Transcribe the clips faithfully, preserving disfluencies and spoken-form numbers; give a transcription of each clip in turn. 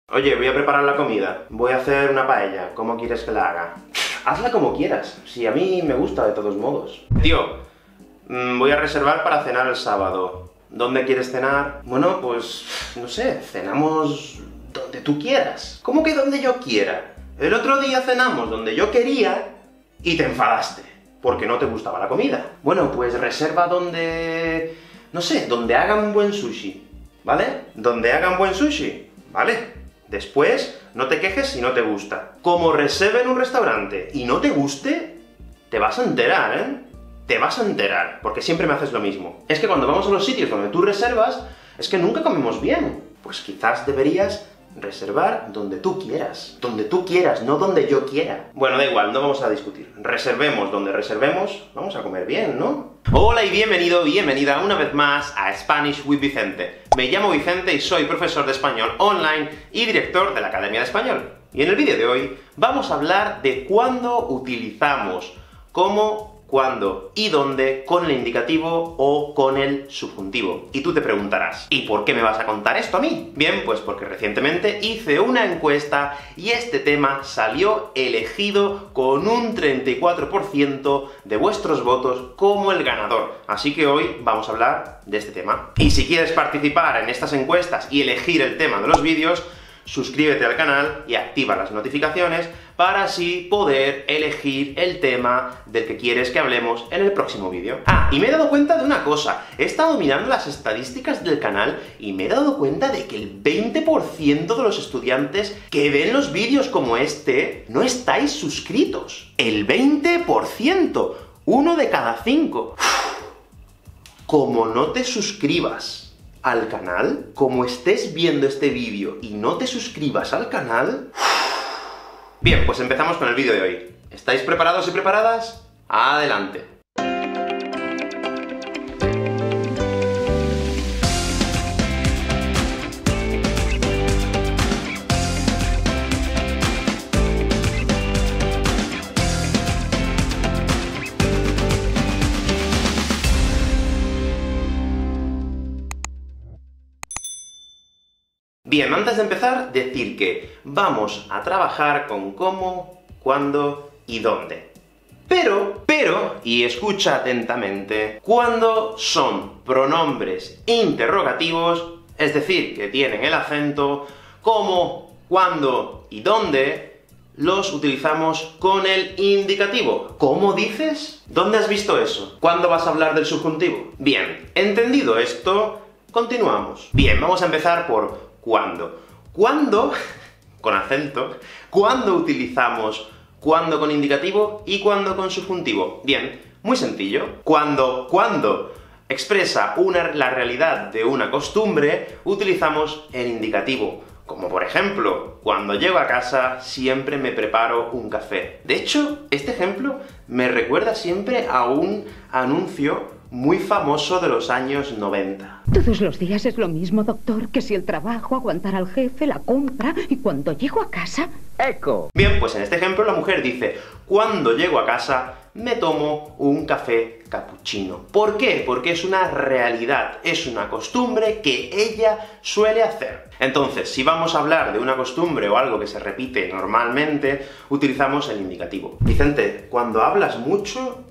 Oye, voy a preparar la comida. Voy a hacer una paella. ¿Cómo quieres que la haga? Hazla como quieras. Si a mí me gusta de todos modos. Tío, mmm, voy a reservar para cenar el sábado. ¿Dónde quieres cenar? Bueno, pues... no sé, cenamos... donde tú quieras. ¿Cómo que donde yo quiera? El otro día cenamos donde yo quería y te enfadaste, porque no te gustaba la comida. Bueno, pues reserva donde... no sé, donde hagan buen sushi, ¿vale? Donde hagan buen sushi, ¿vale? Después, no te quejes si no te gusta. Como reserve en un restaurante y no te guste, te vas a enterar, ¿eh? Te vas a enterar, porque siempre me haces lo mismo. Es que cuando vamos a los sitios donde tú reservas, es que nunca comemos bien. Pues quizás deberías reservar donde tú quieras. Donde tú quieras, no donde yo quiera. Bueno, da igual, no vamos a discutir. Reservemos donde reservemos, vamos a comer bien, ¿no? Hola y bienvenido, bienvenida una vez más a Spanish with Vicente. Me llamo Vicente y soy profesor de español online y director de la Academia de Español. Y en el vídeo de hoy vamos a hablar de cuándo utilizamos cómo, cuándo y dónde con el indicativo o con el subjuntivo. Y tú te preguntarás, ¿y por qué me vas a contar esto a mí? Bien, pues porque recientemente hice una encuesta y este tema salió elegido con un treinta y cuatro por ciento de vuestros votos como el ganador. Así que hoy vamos a hablar de este tema. Y si quieres participar en estas encuestas y elegir el tema de los vídeos, suscríbete al canal y activa las notificaciones para así poder elegir el tema del que quieres que hablemos en el próximo vídeo. Ah, y me he dado cuenta de una cosa. He estado mirando las estadísticas del canal y me he dado cuenta de que el veinte por ciento de los estudiantes que ven los vídeos como este no estáis suscritos. ¡El veinte por ciento! Uno de cada cinco. Como no te suscribas al canal, como estés viendo este vídeo y no te suscribas al canal... Bien, pues empezamos con el vídeo de hoy. ¿Estáis preparados y preparadas? ¡Adelante! Bien, antes de empezar, decir que vamos a trabajar con cómo, cuándo y dónde. Pero, pero, y escucha atentamente, cuando son pronombres interrogativos, es decir, que tienen el acento, cómo, cuándo y dónde, los utilizamos con el indicativo. ¿Cómo dices? ¿Dónde has visto eso? ¿Cuándo vas a hablar del subjuntivo? Bien, entendido esto, continuamos. Bien, vamos a empezar por ¿cuándo? ¿Cuándo? Con acento. ¿Cuándo utilizamos cuándo con indicativo y cuándo con subjuntivo? Bien, muy sencillo. Cuando cuándo expresa una, la realidad de una costumbre, utilizamos el indicativo. Como por ejemplo, cuando llego a casa siempre me preparo un café. De hecho, este ejemplo me recuerda siempre a un anuncio muy famoso de los años noventa. Todos los días es lo mismo, doctor, que si el trabajo, aguantar al jefe, la compra, y cuando llego a casa... ¡Eco! Bien, pues en este ejemplo la mujer dice, cuando llego a casa me tomo un café cappuccino. ¿Por qué? Porque es una realidad, es una costumbre que ella suele hacer. Entonces, si vamos a hablar de una costumbre o algo que se repite normalmente, utilizamos el indicativo. Vicente, cuando hablas mucho,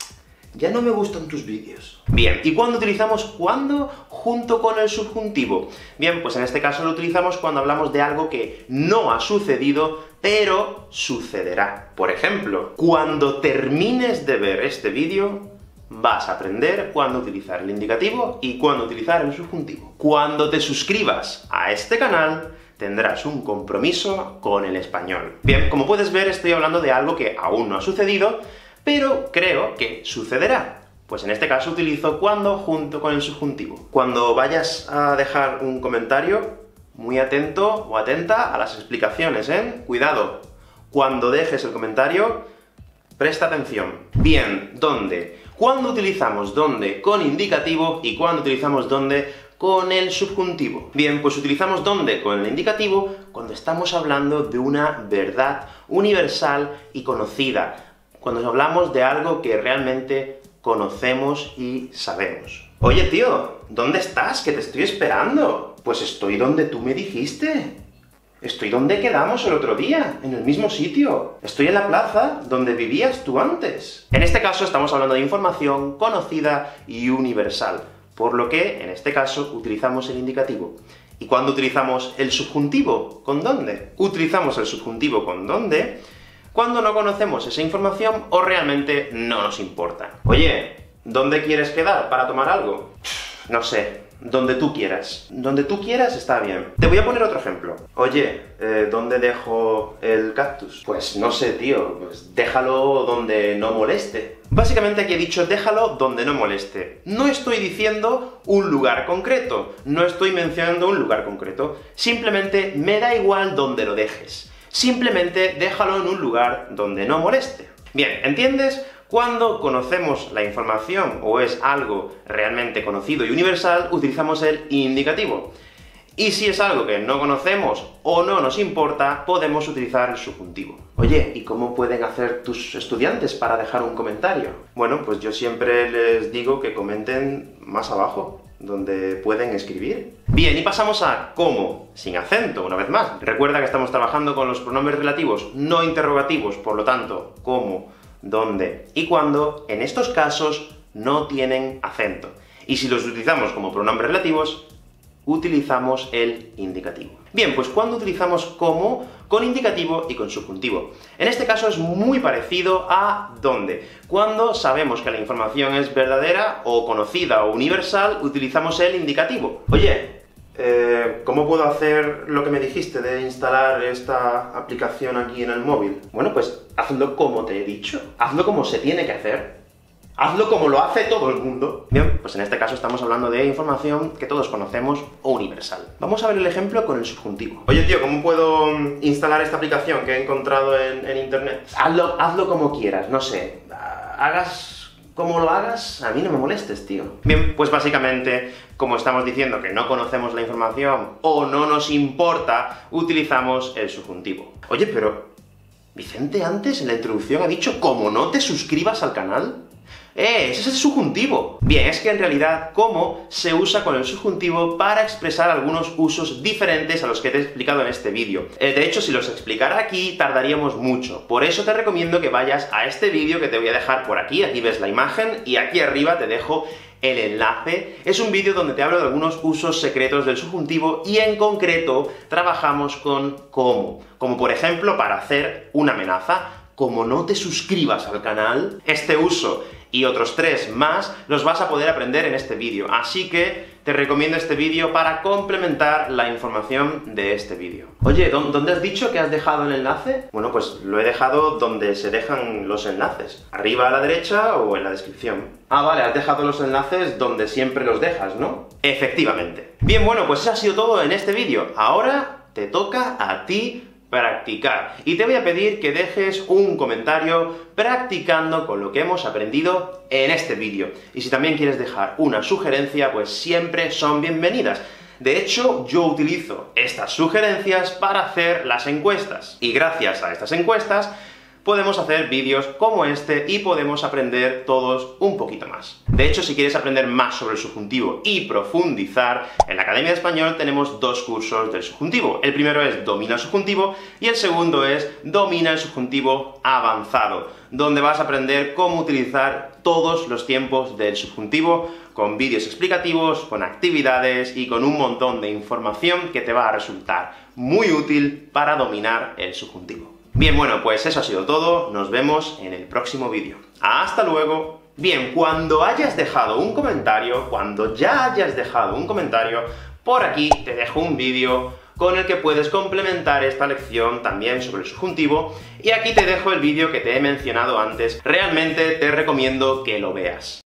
ya no me gustan tus vídeos. Bien, ¿y cuándo utilizamos cuándo junto con el subjuntivo? Bien, pues en este caso lo utilizamos cuando hablamos de algo que no ha sucedido, pero sucederá. Por ejemplo, cuando termines de ver este vídeo, vas a aprender cuándo utilizar el indicativo y cuándo utilizar el subjuntivo. Cuando te suscribas a este canal, tendrás un compromiso con el español. Bien, como puedes ver, estoy hablando de algo que aún no ha sucedido, pero creo que sucederá. Pues en este caso utilizo cuándo junto con el subjuntivo. Cuando vayas a dejar un comentario, muy atento o atenta a las explicaciones, ¿eh? Cuidado. Cuando dejes el comentario, presta atención. Bien, ¿dónde? ¿Cuándo utilizamos dónde con indicativo y cuándo utilizamos dónde con el subjuntivo? Bien, pues utilizamos dónde con el indicativo cuando estamos hablando de una verdad universal y conocida, cuando hablamos de algo que realmente conocemos y sabemos. Oye, tío, ¿dónde estás? Que te estoy esperando. Pues estoy donde tú me dijiste. Estoy donde quedamos el otro día, en el mismo sitio. Estoy en la plaza donde vivías tú antes. En este caso estamos hablando de información conocida y universal, por lo que, en este caso, utilizamos el indicativo. ¿Y cuándo utilizamos el subjuntivo? ¿Con dónde? Utilizamos el subjuntivo con dónde cuando no conocemos esa información o realmente no nos importa. Oye, ¿dónde quieres quedar para tomar algo? No sé. Donde tú quieras. Donde tú quieras está bien. Te voy a poner otro ejemplo. Oye, eh, ¿dónde dejo el cactus? Pues no sé, tío, pues déjalo donde no moleste. Básicamente aquí he dicho déjalo donde no moleste. No estoy diciendo un lugar concreto, no estoy mencionando un lugar concreto. Simplemente me da igual donde lo dejes. Simplemente déjalo en un lugar donde no moleste. Bien, ¿entiendes? Cuando conocemos la información o es algo realmente conocido y universal, utilizamos el indicativo. Y si es algo que no conocemos o no nos importa, podemos utilizar el subjuntivo. Oye, ¿y cómo pueden hacer tus estudiantes para dejar un comentario? Bueno, pues yo siempre les digo que comenten más abajo, donde pueden escribir. Bien, y pasamos a cómo, sin acento, una vez más. Recuerda que estamos trabajando con los pronombres relativos, no interrogativos, por lo tanto, cómo, dónde y cuándo, en estos casos, no tienen acento. Y si los utilizamos como pronombres relativos, utilizamos el indicativo. Bien, pues ¿cuándo utilizamos cómo? Con indicativo y con subjuntivo. En este caso es muy parecido a dónde. Cuando sabemos que la información es verdadera, o conocida, o universal, utilizamos el indicativo. Oye, eh, ¿cómo puedo hacer lo que me dijiste de instalar esta aplicación aquí en el móvil? Bueno, pues hazlo como te he dicho. Hazlo como se tiene que hacer. Hazlo como lo hace todo el mundo. Bien, pues en este caso estamos hablando de información que todos conocemos o universal. Vamos a ver el ejemplo con el subjuntivo. Oye, tío, ¿cómo puedo instalar esta aplicación que he encontrado en, en internet? Hazlo, hazlo como quieras, no sé. Hagas como lo hagas, a mí no me molestes, tío. Bien, pues básicamente, como estamos diciendo que no conocemos la información o no nos importa, utilizamos el subjuntivo. Oye, pero Vicente antes en la introducción ha dicho «como no te suscribas al canal». ¡Eh! ¡Ese es el subjuntivo! Bien, es que en realidad cómo se usa con el subjuntivo para expresar algunos usos diferentes a los que te he explicado en este vídeo. Eh, de hecho, si los explicara aquí, tardaríamos mucho. Por eso te recomiendo que vayas a este vídeo que te voy a dejar por aquí, aquí ves la imagen, y aquí arriba te dejo el enlace. Es un vídeo donde te hablo de algunos usos secretos del subjuntivo, y en concreto trabajamos con cómo. Como por ejemplo, para hacer una amenaza. Como no te suscribas al canal, este uso y otros tres más los vas a poder aprender en este vídeo, así que te recomiendo este vídeo para complementar la información de este vídeo. Oye, ¿dónde has dicho que has dejado el enlace? Bueno, pues lo he dejado donde se dejan los enlaces, arriba a la derecha o en la descripción. Ah, vale, has dejado los enlaces donde siempre los dejas, ¿no? Efectivamente. Bien, bueno, pues eso ha sido todo en este vídeo. Ahora te toca a ti practicar. Y te voy a pedir que dejes un comentario practicando con lo que hemos aprendido en este vídeo. Y si también quieres dejar una sugerencia, pues siempre son bienvenidas. De hecho, yo utilizo estas sugerencias para hacer las encuestas. Y gracias a estas encuestas, podemos hacer vídeos como este y podemos aprender todos un poquito más. De hecho, si quieres aprender más sobre el subjuntivo y profundizar, en la Academia de Español tenemos dos cursos del subjuntivo. El primero es Domina el subjuntivo y el segundo es Domina el subjuntivo avanzado, donde vas a aprender cómo utilizar todos los tiempos del subjuntivo, con vídeos explicativos, con actividades y con un montón de información que te va a resultar muy útil para dominar el subjuntivo. Bien, bueno, pues eso ha sido todo, nos vemos en el próximo vídeo. ¡Hasta luego! Bien, cuando hayas dejado un comentario, cuando ya hayas dejado un comentario, por aquí te dejo un vídeo con el que puedes complementar esta lección también sobre el subjuntivo, y aquí te dejo el vídeo que te he mencionado antes. Realmente te recomiendo que lo veas.